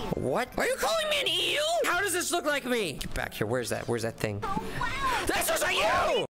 What? Are you calling me an eel? How does this look like me? Get back here. Where's that? Where's that thing? Oh, wow. This was you!